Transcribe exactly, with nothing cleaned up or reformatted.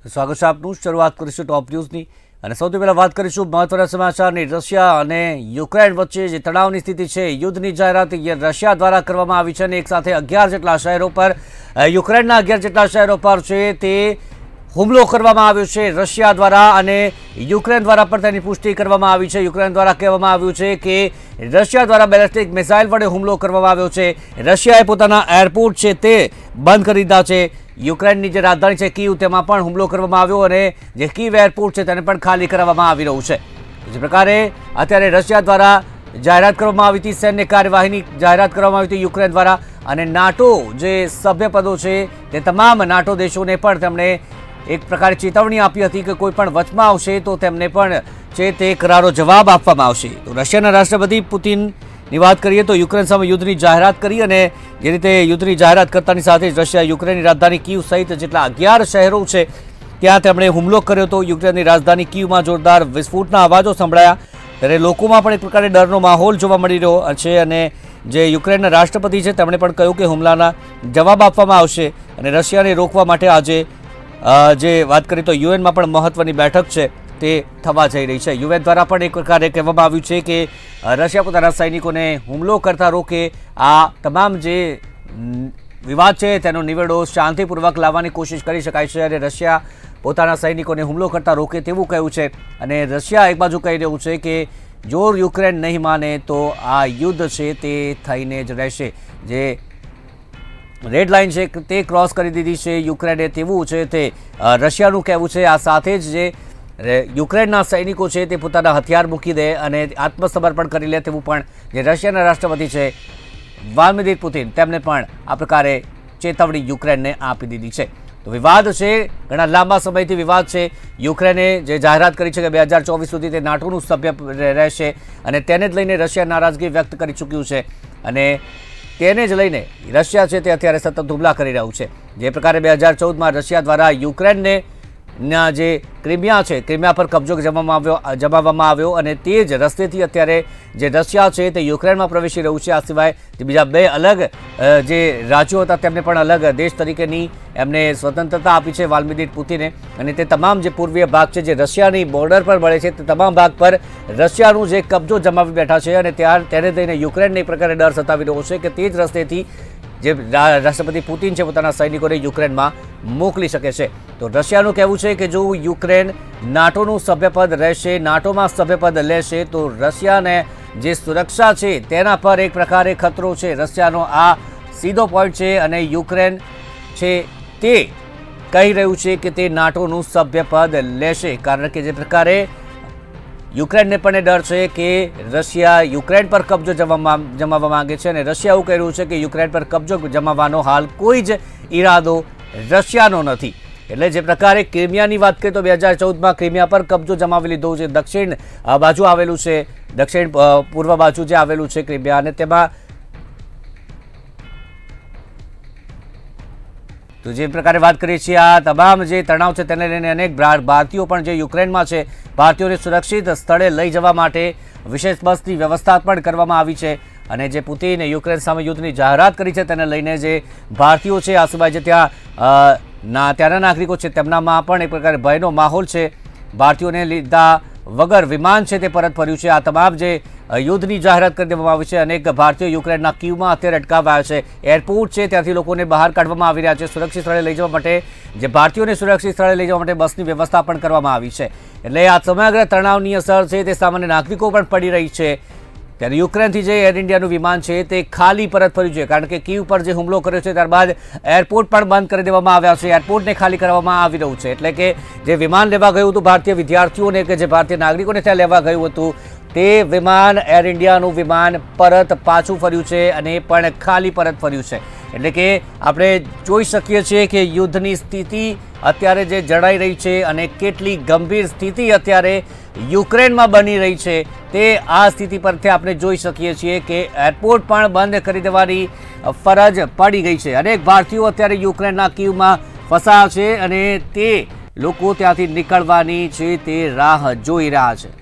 સ્વાગત છે આપનું। શરૂઆત કરીશું ટોપ ન્યૂઝની અને સૌથી પહેલા વાત કરીશું મહત્વના સમાચારની। રશિયા અને યુક્રેન વચ્ચે જે તણાવની સ્થિતિ છે, યુદ્ધની જાહેરાત રશિયા દ્વારા કરવામાં આવી છે અને એક સાથે અગિયાર જેટલા શહેરો પર યુક્રેનના અગિયાર જેટલા શહેરો પર છે તે હુમલો કરવામાં આવ્યો છે રશિયા દ્વારા અને યુક્રેન દ્વારા પણ તેની પુષ્ટિ કરવામાં આવી છે। યુક્રેન દ્વારા કહેવામાં આવ્યું છે કે રશિયા દ્વારા બેલિસ્ટિક મિસાઇલ વડે હુમલો કરવામાં આવ્યો છે। રશિયાએ પોતાના એરપોર્ટ છે તે બંધ કરી દીધા છે। યુક્રેનની જે રાજધાની છે કીવ, તેમાં પણ હુમલો કરવામાં આવ્યો અને જે કીવ એરપોર્ટ છે તેને પણ ખાલી કરવામાં આવી રહ્યું છે। જે પ્રકારે અત્યારે રશિયા દ્વારા જાહેરાત કરવામાં આવી હતી, સૈન્ય કાર્યવાહીની જાહેરાત કરવામાં આવી હતી યુક્રેન દ્વારા અને નાટો જે સભ્યપદો છે તે તમામ નાટો દેશોને પણ તેમણે એક પ્રકારે ચેતવણી આપી હતી કે કોઈ પણ વચમાં આવશે તો તેમને પણ છે તે કરારો જવાબ આપવામાં આવશે। તો રશિયાના રાષ્ટ્રપતિ પુતિનની વાત કરીએ તો યુક્રેન સામે યુદ્ધની જાહેરાત કરી અને જે રીતે યુદ્ધની જાહેરાત કરતાની સાથે જ રશિયા યુક્રેનની રાજધાની કીવ સહિત જેટલા અગિયાર શહેરો છે ત્યાં તેમણે હુમલો કર્યો હતો। યુક્રેનની રાજધાની કીવમાં જોરદાર વિસ્ફોટના અવાજો સંભળાયા ત્યારે લોકોમાં પણ એક પ્રકારે ડરનો માહોલ જોવા મળી રહ્યો છે અને જે યુક્રેનના રાષ્ટ્રપતિ છે તેમણે પણ કહ્યું કે હુમલાના જવાબ આપવામાં આવશે અને રશિયાને રોકવા માટે આજે જે વાત કરીએ તો યુએનમાં પણ મહત્વની બેઠક છે તે થવા જઈ રહી છે। યુએન દ્વારા પણ એક પ્રકારે કહેવામાં આવ્યું છે કે રશિયા પોતાના સૈનિકોને હુમલો કરતા રોકે, આ તમામ જે વિવાદ છે તેનો નિવેડો શાંતિપૂર્વક લાવવાની કોશિશ કરી શકાય છે અને રશિયા પોતાના સૈનિકોને હુમલો કરતા રોકે તેવું કહ્યું છે। અને રશિયા એક બાજુ કહી રહ્યું છે કે જો યુક્રેન નહીં માને તો આ યુદ્ધ છે તે થઈને જ રહેશે। જે રેડ લાઇન છે તે ક્રોસ કરી દીધી છે યુક્રેને તેવું છે તે રશિયાનું કહેવું છે। આ સાથે જ જે યુક્રેનના સૈનિકો છે તે પોતાના હથિયાર મૂકી દે અને આત્મસમર્પણ કરી લે તેવું પણ જે રશિયાના રાષ્ટ્રપતિ છે વ્લાદિમીર પુતિન તેમને પણ આ પ્રકારે ચેતવણી યુક્રેનને આપી દીધી છે। તો વિવાદ છે, ઘણા લાંબા સમયથી વિવાદ છે। યુક્રેને જે જાહેરાત કરી છે કે બે હજાર ચોવીસ સુધી તે નાટોનું સભ્ય રહેશે અને તેને જ લઈને રશિયા નારાજગી વ્યક્ત કરી ચૂક્યું છે અને તેને જ લઈને રશિયા છે તે અત્યારે સતત હુમલા કરી રહ્યું છે। જે પ્રકારે બે હજાર ચૌદમાં રશિયા દ્વારા યુક્રેનને ના જે ક્રિમિયા છે ક્રિમિયા પર કબજો જમાવવામાં આવ્યો જમાવવામાં આવ્યો અને તે જ રસ્તેથી અત્યારે જે રશિયા છે તે યુક્રેનમાં પ્રવેશી રહ્યું છે। આ સિવાય જે બીજા બે અલગ જે રાજ્યો હતા તેમને પણ અલગ દેશ તરીકેની એમને સ્વતંત્રતા આપી છે વ્લાદિમીર પુતિને અને તે તમામ જે પૂર્વીય ભાગ છે જે રશિયાની બોર્ડર પર મળે છે તે તમામ ભાગ પર રશિયાનું જે કબજો જમાવી બેઠા છે અને ત્યાં તેને લઈને યુક્રેનને એક પ્રકારે ડર સતાવી રહ્યો છે કે તે જ રસ્તેથી જે રાષ્ટ્રપતિ પુતિન છે પોતાના સૈનિકોને યુક્રેનમાં મોકલી શકે છે। તો રશિયાનું કહેવું છે કે જો યુક્રેન નાટોનું સભ્યપદ રહેશે, નાટોમાં સભ્યપદ લેશે તો રશિયાને જે સુરક્ષા છે તેના પર એક પ્રકારે ખતરો છે। રશિયાનો આ સીધો પોઈન્ટ છે અને યુક્રેન છે તે કહી રહ્યું છે કે તે નાટોનું સભ્યપદ લેશે કારણ કે જે પ્રકારે યુક્રેનને પણ ડર છે કે રશિયા યુક્રેન પર કબજો જમાવવા માંગે છે અને રશિયા એવું કહી રહ્યું છે કે યુક્રેન પર કબજો જમાવવાનો હાલ કોઈ જ ઈરાદો રશિયાનો નથી। એટલે જે પ્રકારે ક્રિમિયાની વાત કરીએ તો બે હજાર ચૌદમાં ક્રિમિયા પર કબજો જમાવી લીધો છે, દક્ષિણ બાજુ આવેલું છે, દક્ષિણ પૂર્વ બાજુ જે આવેલું છે ક્રિમિયા અને તેમાં તો જે પ્રકારે વાત કરીએ છીએ આ તમામ જે તણાવ છે તેને લઈને અનેક ભારતીયો પણ જે યુક્રેનમાં છે ભારતીયોને સુરક્ષિત સ્થળે લઈ જવા માટે વિશેષ બસની વ્યવસ્થા પણ કરવામાં આવી છે અને જે પુતિને યુક્રેન સામે યુદ્ધની જાહેરાત કરી છે તેને લઈને જે ભારતીયો છે આ સિવાય જે ત્યાં ના ત્યાંના નાગરિકો છે તેમનામાં પણ એક પ્રકારે ભયનો માહોલ છે। ભારતીયોને લીધા વગર વિમાન છે તે પરત ફર્યું છે। આ તમામ જે યુદ્ધની જાહેરાત કરી દેવામાં આવી છે અનેક ભારતીયો યુક્રેનના કીવમાં અત્યારે અટકાવાયા છે। એરપોર્ટ છે ત્યાંથી લોકોને બહાર કાઢવામાં આવી રહ્યા છે, સુરક્ષિત સ્થળે લઈ જવા માટે જે ભારતીયોને સુરક્ષિત સ્થળે લઈ જવા માટે બસની વ્યવસ્થા પણ કરવામાં આવી છે। એટલે આ સમગ્ર તણાવની અસર છે તે સામાન્ય નાગરિકો પણ પડી રહી છે। ત્યારે યુક્રેનથી જે એર ઇન્ડિયાનું વિમાન છે તે ખાલી પરત ફર્યું છે કારણ કે કીવ પર જે હુમલો કર્યો છે ત્યારબાદ એરપોર્ટ પણ બંધ કરી દેવામાં આવ્યા છે, એરપોર્ટને ખાલી કરવામાં આવી રહ્યું છે। એટલે કે જે વિમાન લેવા ગયું હતું ભારતીય વિદ્યાર્થીઓને કે જે ભારતીય નાગરિકોને ત્યાં લેવા ગયું હતું તે વિમાન એર ઇન્ડિયાનું વિમાન પરત પાછું ફર્યું છે અને પણ ખાલી પરત ફર્યું છે। એટલે કે આપણે જોઈ શકીએ છીએ કે યુદ્ધની સ્થિતિ અત્યારે જે જણાઈ રહી છે અને કેટલી ગંભીર સ્થિતિ અત્યારે યુક્રેનમાં બની રહી છે તે આ સ્થિતિ પરથી આપણે જોઈ શકીએ છીએ કે એરપોર્ટ પણ બંધ કરી દેવાની ફરજ પડી ગઈ છે। અનેક ભારતીયો અત્યારે યુક્રેનના કીવમાં ફસાયા છે અને તે લોકો ત્યાંથી નીકળવાની છે તે રાહ જોઈ રહ્યા છે।